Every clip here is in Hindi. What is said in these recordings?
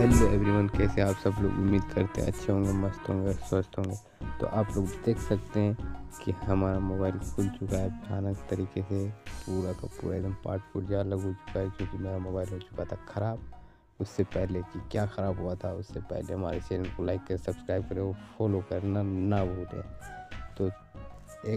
हेलो एवरीवन, कैसे आप सब लोग। उम्मीद करते हैं अच्छे होंगे, मस्त होंगे, स्वस्थ होंगे। तो आप लोग देख सकते हैं कि हमारा मोबाइल खुल चुका है भयानक तरीके से। पूरा का पूरा एकदम पार्ट पुर्जा अलग हो चुका है, क्योंकि मेरा मोबाइल हो चुका था ख़राब। उससे पहले कि क्या ख़राब हुआ था, उससे पहले हमारे चैनल को लाइक करें, सब्सक्राइब करें और फॉलो करना ना भूलें। तो एक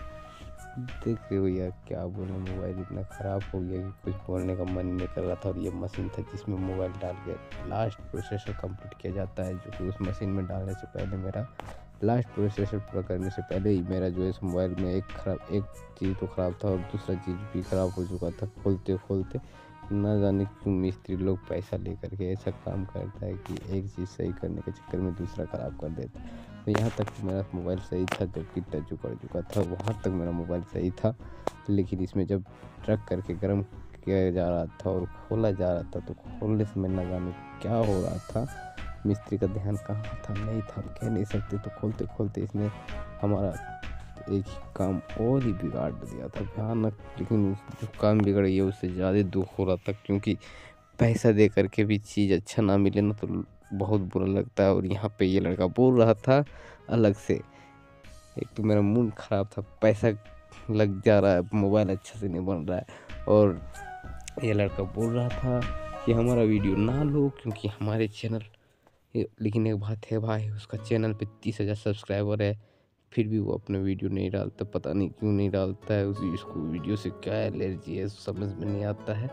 देख रहे हो यार, क्या बोले, मोबाइल इतना ख़राब हो गया कि कुछ बोलने का मन नहीं कर रहा था। और ये मशीन था जिसमें मोबाइल डाल के लास्ट प्रोसेसर कंप्लीट किया जाता है, जो कि उस मशीन में डालने से पहले मेरा लास्ट प्रोसेसर पूरा करने से पहले ही मेरा जो है इस मोबाइल में एक चीज़ तो ख़राब था और दूसरा चीज़ भी ख़राब हो चुका था। खोलते खोलते ना जाने क्यों मिस्त्री लोग पैसा लेकर के ऐसा काम करता है कि एक चीज़ सही करने के चक्कर में दूसरा ख़राब कर देता है। तो यहाँ तक मेरा मोबाइल सही था, जबकि टच कर चुका था वहाँ तक मेरा मोबाइल सही था। लेकिन इसमें जब रख करके गर्म किया जा रहा था और खोला जा रहा था, तो खोलने से मैं ना जाने क्या हो रहा था। मिस्त्री का ध्यान कहाँ था, नहीं था, कह नहीं सकते। तो खोलते खोलते इसने हमारा एक ही काम और ही बिगाड़ दिया था भयानक। लेकिन जो काम बिगड़ गया उससे ज़्यादा दुख हो रहा था, क्योंकि पैसा दे करके भी चीज़ अच्छा ना मिले ना तो बहुत बुरा लगता है। और यहाँ पे ये लड़का बोल रहा था अलग से, एक तो मेरा मूड ख़राब था, पैसा लग जा रहा है, मोबाइल अच्छा से नहीं बन रहा है, और ये लड़का बोल रहा था कि हमारा वीडियो ना लो क्योंकि हमारे चैनल। लेकिन एक बात है भाई, उसका चैनल पे 30,000 सब्सक्राइबर है, फिर भी वो अपना वीडियो नहीं डालता। पता नहीं क्यों नहीं डालता है, उसको वीडियो से क्या एलर्जी है समझ में नहीं आता है।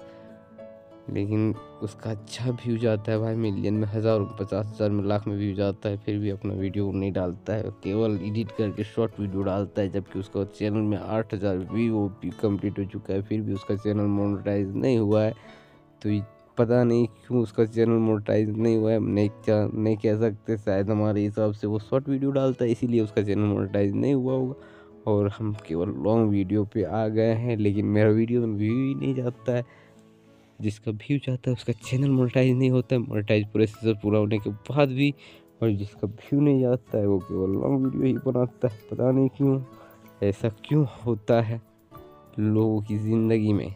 लेकिन उसका अच्छा व्यूज आता है भाई, मिलियन में, 1000, 50,000 में, लाख में व्यूज आता है, फिर भी अपना वीडियो नहीं डालता है, केवल एडिट करके शॉर्ट वीडियो डालता है। जबकि उसका चैनल में 8,000 व्यू कंप्लीट हो चुका है, फिर भी उसका चैनल मोनेटाइज नहीं हुआ है। तो पता नहीं क्यों उसका चैनल मोनेटाइज नहीं हुआ है, नहीं कह सकते, शायद हमारे हिसाब से वो शॉर्ट वीडियो डालता है इसीलिए उसका चैनल मोनेटाइज नहीं हुआ होगा। और हम केवल लॉन्ग वीडियो पे आ गए हैं, लेकिन मेरा वीडियो में व्यू ही नहीं जाता है। जिसका व्यू जाता है उसका चैनल मोनेटाइज नहीं होता है, मोनेटाइज प्रोसेसर पूरा होने के बाद भी। और जिसका व्यू नहीं जाता है वो केवल लॉन्ग वीडियो ही बनाता है। पता नहीं क्यों, ऐसा क्यों होता है लोगों की ज़िंदगी में।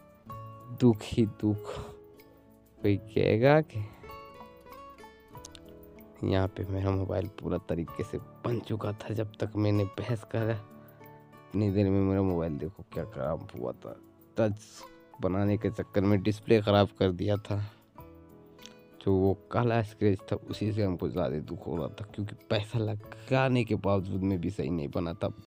दुख ही दुख, कोई कहेगा कि यहाँ पे मेरा मोबाइल पूरा तरीके से बन चुका था। जब तक मैंने बहस करा, इतनी देर में मेरा मोबाइल देखो क्या खराब हुआ था। टच बनाने के चक्कर में डिस्प्ले ख़राब कर दिया था। जो वो काला स्क्रैच था उसी से हमको ज़्यादा दुख हो रहा था, क्योंकि पैसा लगाने के बावजूद में भी सही नहीं बना था।